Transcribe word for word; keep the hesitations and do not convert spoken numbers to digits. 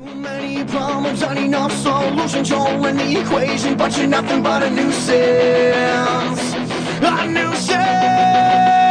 Too many problems, not enough solutions. You're in the equation, but you're nothing but a nuisance. A nuisance.